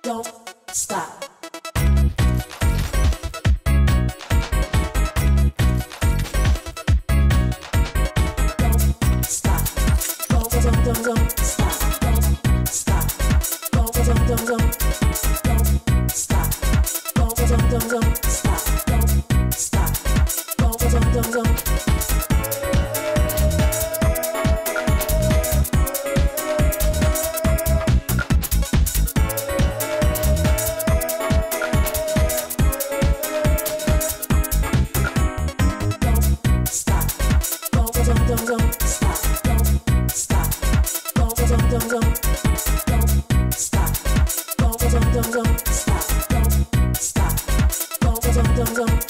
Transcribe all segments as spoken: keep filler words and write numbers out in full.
Don't stop. Don't stop. Don't don't don't don't stop. Don't stop. Don't don't don't don't. Don't stop. Don't don't don't don't stop. Don't stop. Don't don't don't don't. Don't don't stop. Don't stop. Don't don't don't don't. Don't stop. Don't don't don't don't stop. Don't stop. Don't don't don't don't.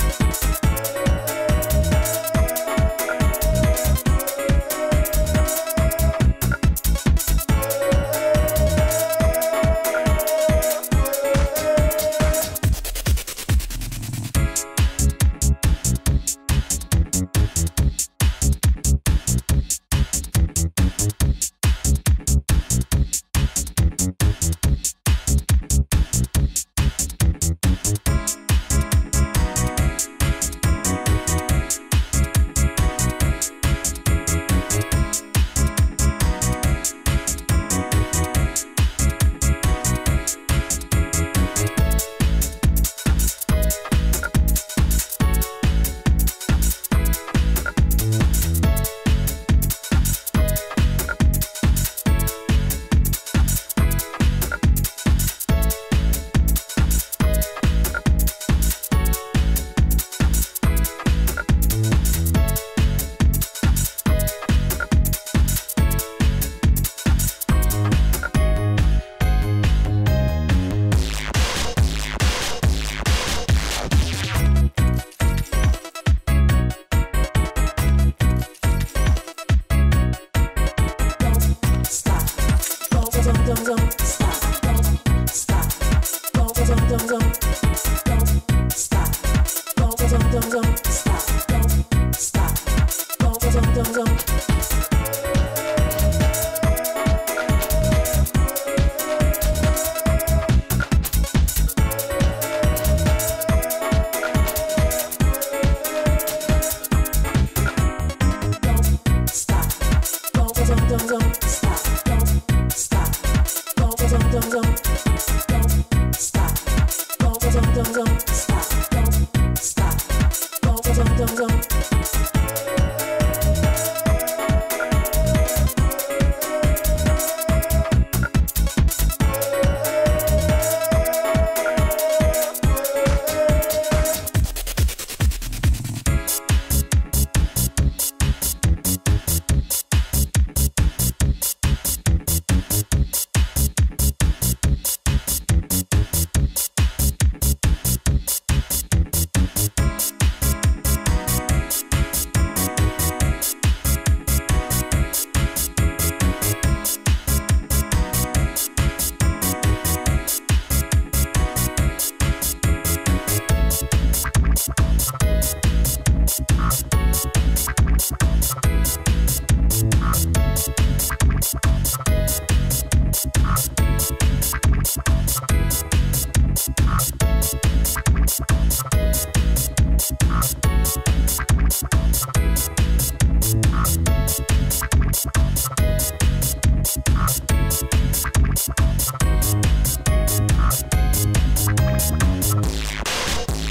Don't don't stop. Don't stop. Don't don't don't don't. Don't stop. Don't don't don't don't stop. Don't stop. Don't don't don't don't. Don't stop. Don't don't don't don't stop. Don't stop. Don't don't don't don't. Don't stop. Don't don't don't don't stop. Don't stop. Don't don't don't don't.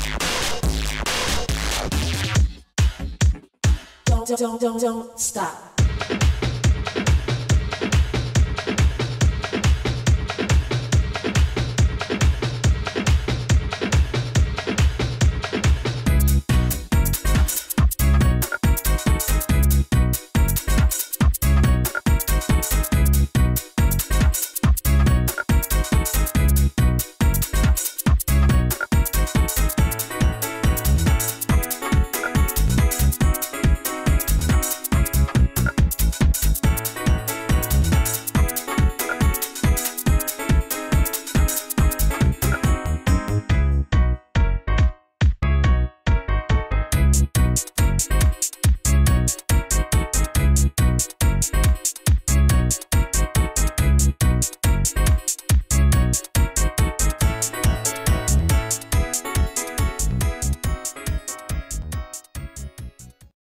Don't don't don't don't stop.